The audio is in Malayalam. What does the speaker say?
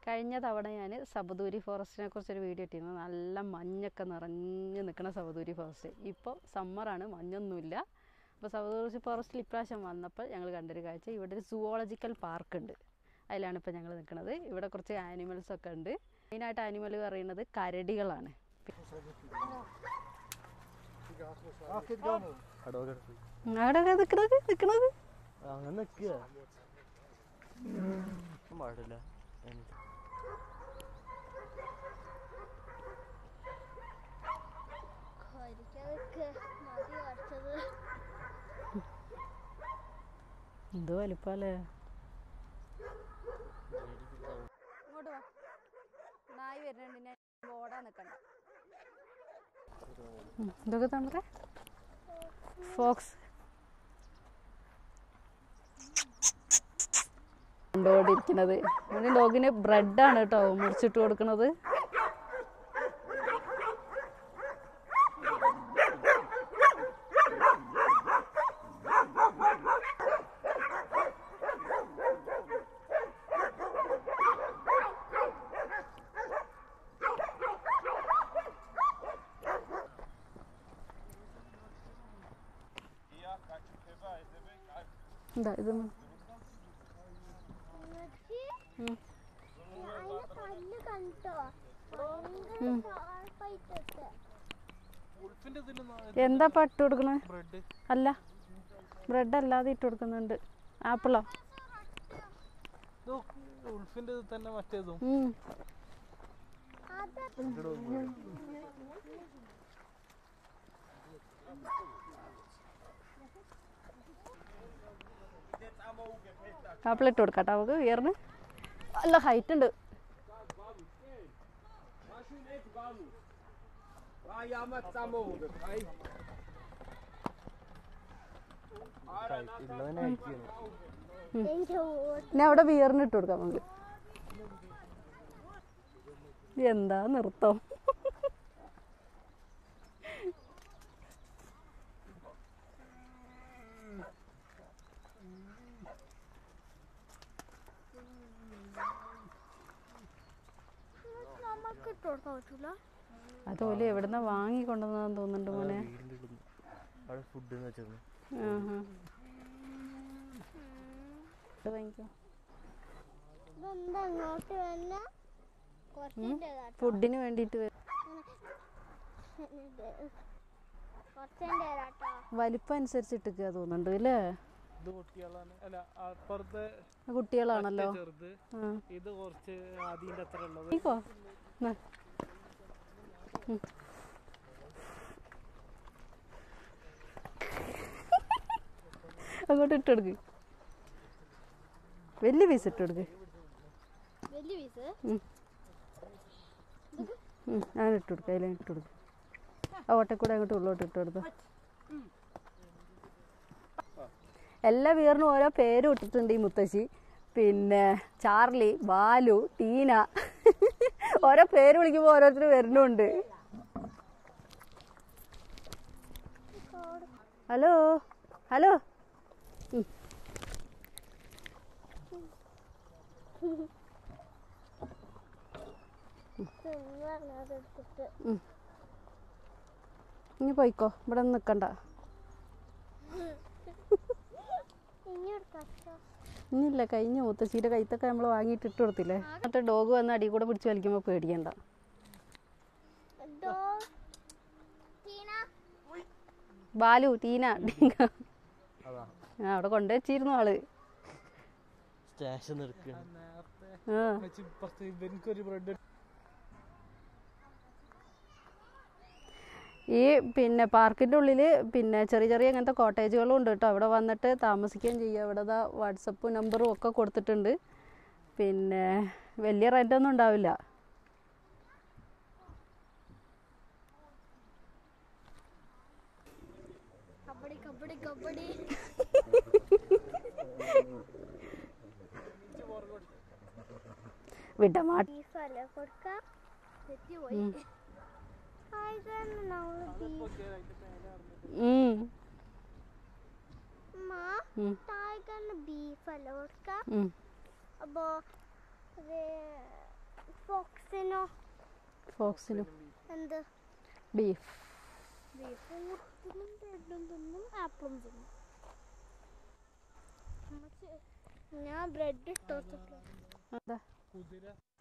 കഴിഞ്ഞ തവണ ഞാൻ സബദൂരി ഫോറസ്റ്റിനെ കുറിച്ചൊരു വീഡിയോ ഇട്ടിരുന്നു. നല്ല മഞ്ഞൊക്കെ നിറഞ്ഞ് നിൽക്കുന്ന സബദൂരി ഫോറസ്റ്റ്. ഇപ്പോൾ സമ്മറാണ്, മഞ്ഞൊന്നുമില്ല. അപ്പോൾ സബദൂരി ഫോറസ്റ്റിൽ ഇപ്രാവശ്യം വന്നപ്പോൾ ഞങ്ങൾ കണ്ടൊരു കാഴ്ച, ഇവിടെ ഒരു സുവോളജിക്കൽ പാർക്ക് ഉണ്ട്. അതിലാണ് ഇപ്പോൾ ഞങ്ങൾ നിൽക്കുന്നത്. ഇവിടെ കുറച്ച് ആനിമൽസൊക്കെ ഉണ്ട്. മെയിനായിട്ട് ആനിമൽ പറയുന്നത് കരടികളാണ്. അവിടെ നിൽക്കണത് എന്തോ വലിപ്പല്ലേ. ഇങ്ങോട്ട് വാ, നായി വരുന്നുണ്ട്. ഞാൻ ഓടാൻ നിൽക്കണ്ട. ഇതൊക്കെ തമ്മിൽ ഫോക്സ് കൊണ്ടോടിരിക്കുന്നത്. ഡോഗിന് ബ്രെഡാണ് കേട്ടോ മുറിച്ചിട്ട് കൊടുക്കുന്നത്. എന്താ ഇത്? എന്താ ഇട്ട് കൊടുക്കണേ? അല്ല, ബ്രെഡ് അല്ലാതെ ഇട്ട് കൊടുക്കുന്നുണ്ട്. ആപ്പിളോ? ആപ്പിൾ ഇട്ട് കൊടുക്കാട്ടോ അവക്ക്. ഉയർന്ന് നല്ല ഹൈറ്റ് ഉണ്ട്. ഞാൻ അവിടെ വിയറിന് ഇട്ട് കൊടുക്കാം നമുക്ക്. എന്താ നൃത്തം? അതുപോലെ എവിടുന്ന വാങ്ങിക്കൊണ്ടുവന്നതെന്ന് തോന്നുന്നുണ്ട് മോനെ. ഫുഡിന് വേണ്ടിട്ട് വലിപ്പം അനുസരിച്ചിട്ടൊക്കെ തോന്നുന്നുണ്ട് അല്ലേ? കുട്ടികളാണല്ലോ. അങ്ങോട്ട് ഇട്ട് കൊടുക്ക്. വലിയ പീസ് ഇട്ട് കൊടുക്ക്. അങ്ങനെ ഇട്ട് കൊടുക്ക. അതിലേക്ക് ഇട്ട് കൊടുക്കും. ആ ഓട്ടക്കൂടെ അങ്ങോട്ട് ഉള്ളോട്ട് ഇട്ട് കൊടുത്തു. എല്ലാ വീറിനും ഓരോ പേരും ഇട്ടിട്ടുണ്ട് ഈ മുത്തശ്ശി. പിന്നെ ചാർലി, ബാലു, ടീന, ഓരോ പേര് വിളിക്കുമ്പോൾ ഓരോരുത്തർ വരുന്നുണ്ട്. Hello hello. ഇനി പോയിക്കോ, ഇവിടെ നിൽക്കണ്ട. ഇനിയില്ല, കഴിഞ്ഞ മുത്തശ്ശീയുടെ കൈത്തൊക്കെ നമ്മൾ വാങ്ങിയിട്ട് ഇട്ട് കൊടുത്തില്ലേ. എന്നിട്ട് ഡോഗ് വന്ന് അടി കൂടെ പിടിച്ച് വലിക്കുമ്പോൾ പേടിക്കണ്ട. ബാലു, ടീന, അവിടെ കൊണ്ടുവച്ചിരുന്നു ആള്. ഈ പിന്നെ പാർക്കിൻ്റെ ഉള്ളിൽ പിന്നെ ചെറിയ ചെറിയ അങ്ങനത്തെ കോട്ടേജുകളും ഉണ്ട് കേട്ടോ. അവിടെ വന്നിട്ട് താമസിക്കുകയും ചെയ്യുക. അവിടെ വാട്സപ്പ് നമ്പറും ഒക്കെ കൊടുത്തിട്ടുണ്ട്. പിന്നെ വലിയ റെൻ്റൊന്നും ഉണ്ടാവില്ല. വിടമാട്ടി ഫോക്സിനും എന്ത് ബീഫ്. ആപ്പിളും തിന്നും. ഞാൻ ബ്രെഡ് ഇട്ടോ. എന്താ